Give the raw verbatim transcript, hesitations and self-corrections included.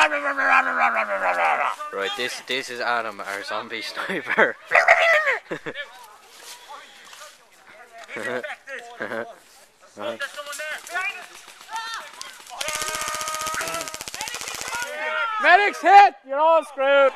Right, this this is Adam, our zombie sniper. Medics hit! You're all screwed!